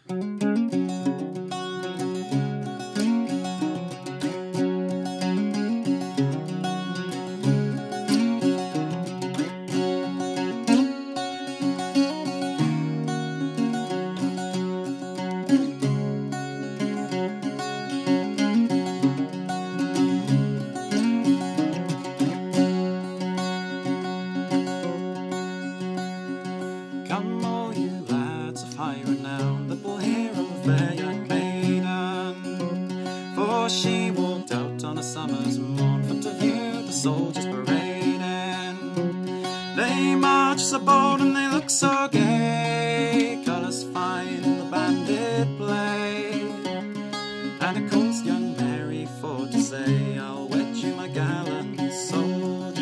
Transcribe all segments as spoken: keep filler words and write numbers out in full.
Come all you lads of high renown that will hear of their young maiden, for she walked out on a summer's morn for to view the soldiers parading. They march so bold and they look so gay, colours fine the bandit play, and it calls young Mary for to say, I'll wed you my gallant soldier.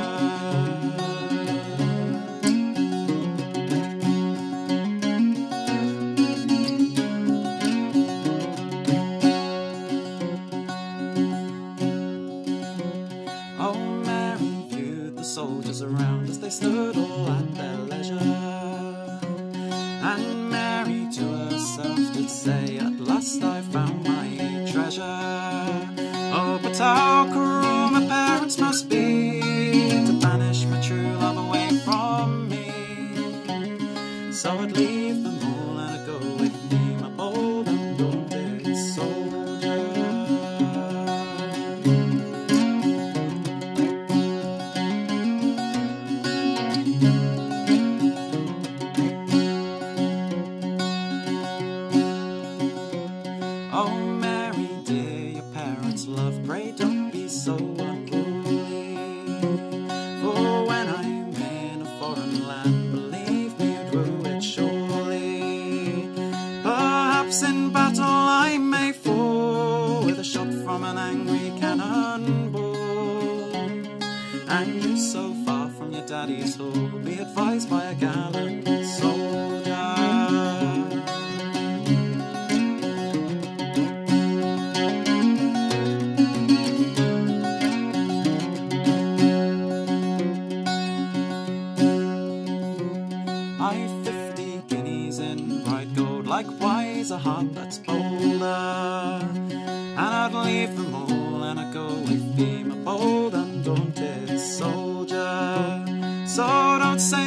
Oh, Mary viewed the soldiers around as they stood all at their leisure, and Mary to herself did say, at last I found my treasure. Oh, but how cruel my parents must be to banish my true love away from me. So I'd leave them all and I'd go with me, my bold and daunted soldier. Oh, Mary dear, your parents' love, pray don't be so unruly, for when I'm in a foreign land, believe me, you'd rue it surely. Perhaps in battle I may fall with a shot from an angry cannonball, and you so far from your daddy's hall, be advised by a gallant soldier. I've fifty guineas in bright gold, likewise a heart that's bolder, and I'd leave them all and I'd go with thee, my bold undaunted soldier. So don't say